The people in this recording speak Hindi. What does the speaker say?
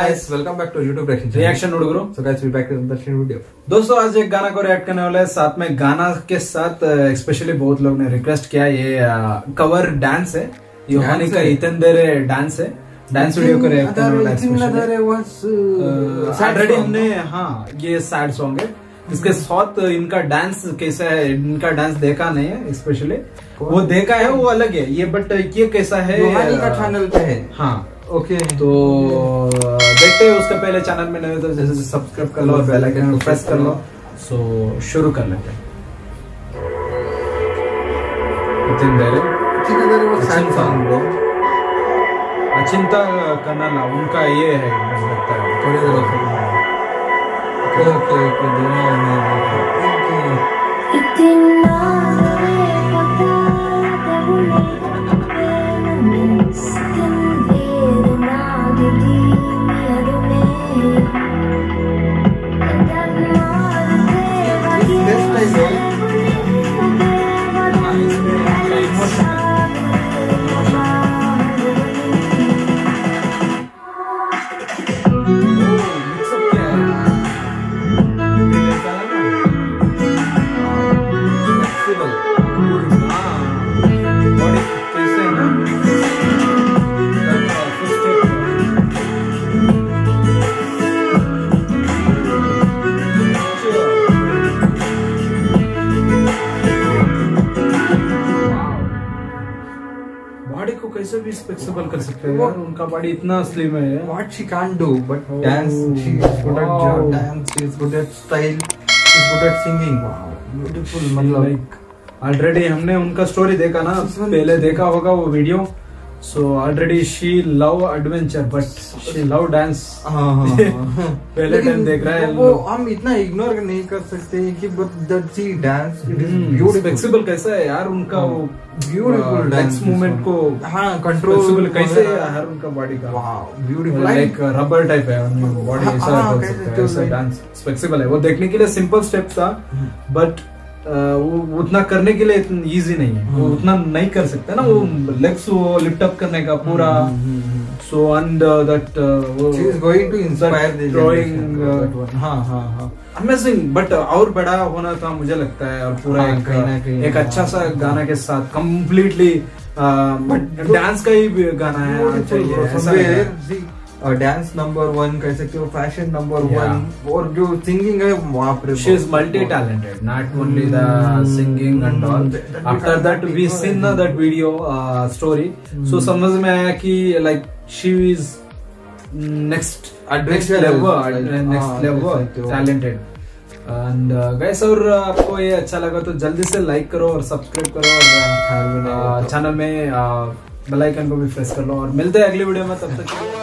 guys, welcome back to YouTube reaction हुडुगरू। So guys, we back with the video. दोस्तों आज एक गाना को रिएक्ट करने वाला है, साथ में गाना के साथ स्पेशली बहुत लोग ने रिक्वेस्ट किया, ये कवर डांस है, योहानी का इतंदरे डांस है, डांस वीडियो को रिएक्ट करने वाला है। ऑलरेडी हमने ये सैड सॉन्ग है, इसके साथ इनका डांस कैसा है, इनका डांस देखा नहीं है, स्पेशली वो देखा है वो अलग है ये, बट ये कैसा है योहानी का चैनल पे है। हाँ ओके, तो देखते हैं। उसके पहले चैनल में नहीं तो जैसे सब्सक्राइब कर लो और बेल आइकन को प्रेस कर लो। सो शुरू कर लेते हैं। अचिंता कनाला उनका ये है, मुझे लगता है थोड़ी देर बॉडी को कैसे भी फ्लेक्सिबल कर सकते हैं यार, उनका बॉडी इतना स्लिम है। What she can't do, but dance, she is good at dance, she is good at style, she is good at singing. Wow, beautiful. मतलब ऑलरेडी हमने उनका स्टोरी देखा ना, पहले देखा होगा वो video. So already she love adventure but she love dance. पहले टाइम देख रहा है वो, हम इतना इग्नोर नहीं कर सकते कि but that she dance, it is beautiful. Flexible कैसा है यार उनका, वो ब्यूटीफुल डांस मूवमेंट को कंट्रोल कैसे है यार उनका बॉडी का। Wow beautiful, like rubber type है बॉडी, ऐसा डांस फ्लेक्सिबल है। वो देखने के लिए सिंपल स्टेप था, बट वो उतना करने के लिए इजी नहीं है, वो उतना नहीं कर सकता ना, वो लेग्स वो लिफ्ट अप करने का पूरा। So and that she is going to inspire the drawing. हाँ अमेजिंग, बट और बड़ा होना था मुझे लगता है, और पूरा एक अच्छा सा गाना के साथ कंप्लीटली डांस का ही गाना है चाहिए। और डांस नंबर 1 कह सकते हो, फैशन नंबर 1, और जो सिंगिंग है वहाँ पर she is multi talented, not only the singing and all. After that we seen that video story, so समझ में आया कि like she is next level talented. And guys, और आपको ये अच्छा लगा तो जल्दी से लाइक करो और सब्सक्राइब करो, और चैनल में बेल आइकन को भी प्रेस कर लो, और मिलते हैं अगली वीडियो में। तब तक